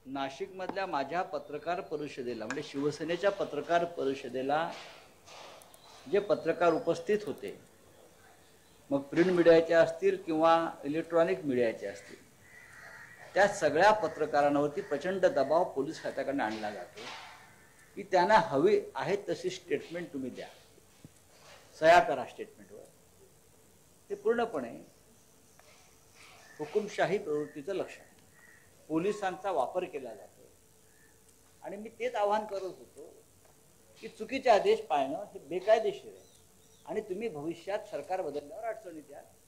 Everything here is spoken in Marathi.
नाशिकमधल्या माझ्या पत्रकार परिषदेला म्हणजे शिवसेनेच्या पत्रकार परिषदेला जे पत्रकार उपस्थित होते, मग प्रिंट मीडियाचे असतील किंवा इलेक्ट्रॉनिक मीडियाचे असतील, त्या सगळ्या पत्रकारांवरती प्रचंड दबाव पोलीस खात्याकडून आणला जातो की त्यांना हवी आहे तशी स्टेटमेंट तुम्ही द्या, सह्या करा स्टेटमेंटवर. ते पूर्णपणे हुकुमशाही प्रवृत्तीचं लक्षण आहे. पोलिसांचा वापर केला जातो आणि मी तेच आवाहन करत होतो की चुकीचे आदेश पाळणं हे बेकायदेशीर आहे आणि तुम्ही भविष्यात सरकार बदलल्यावर अडचणीत याल.